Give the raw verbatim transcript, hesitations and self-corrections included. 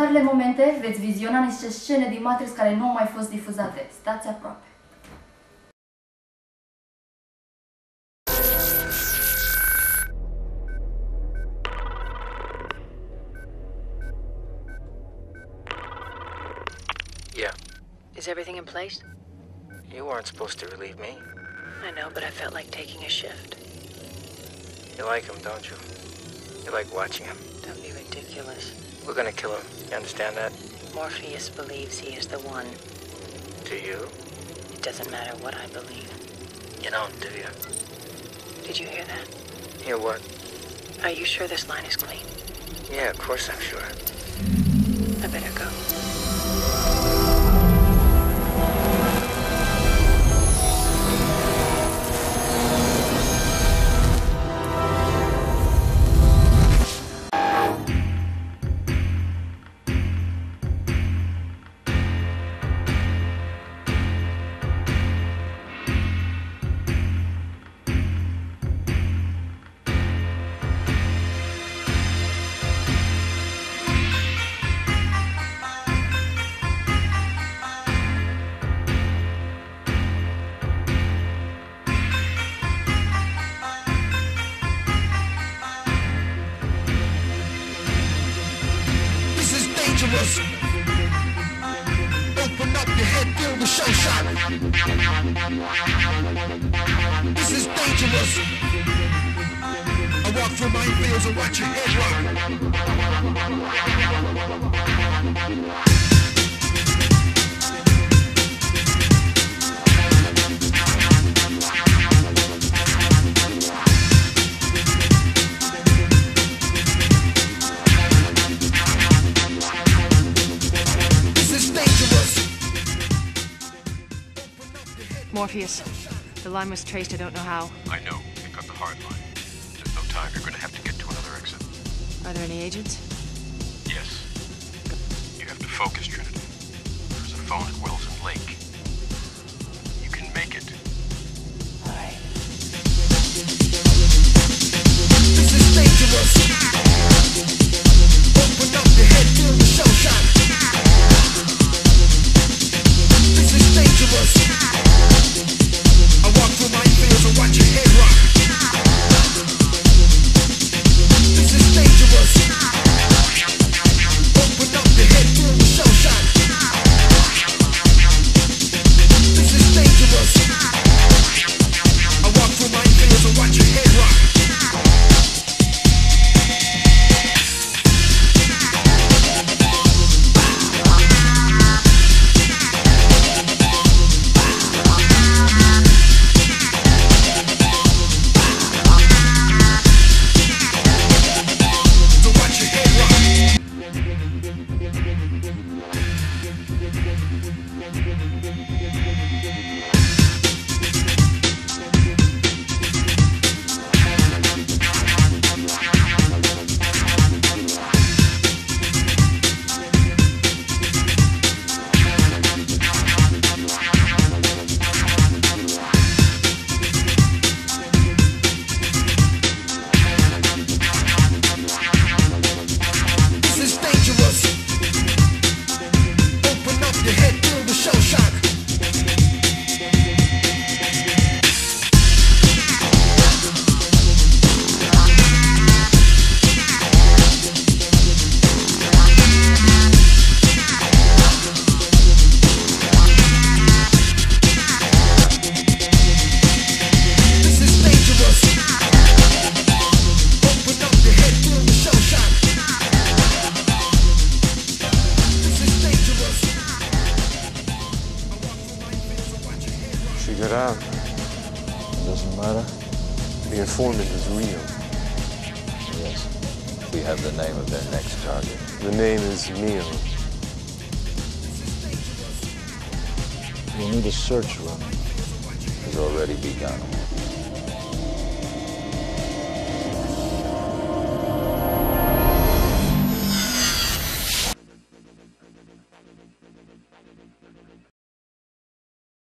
următoarele momente veți viziona niște scene din Matrix care nu au mai fost difuzate. Stați aproape. Yeah. Is everything in place? You weren't supposed to relieve me. I know, but I felt like taking a shift. You like him, don't you? You like watching him. Don't be ridiculous. We're gonna kill him. You understand that? Morpheus believes he is the one. Do you? It doesn't matter what I believe. You don't, do you? Did you hear that? Hear what? Are you sure this line is clean? Yeah, of course I'm sure. I better go. Open up your head, feel the show shot. This is dangerous. I walk through minefields and watch your head rock. Morpheus, the line was traced, I don't know how. I know. They cut the hard line. There's no time. You're going to have to get to another exit. Are there any agents? Yes. You have to focus, Trinity. There's a phone at Wilson Lake. You can make it. All right. This is dangerous. Open up your head, feel the show shot. This is dangerous. I walk through minefields and watch your head rock. This is dangerous. Open up your head, feel the show shot. This is dangerous. I walk through minefields and watch your head rock. Get out. Doesn't matter. The informant is real. Yes. We have the name of their next target. The name is Neil. We'll need a search run. Has already begun.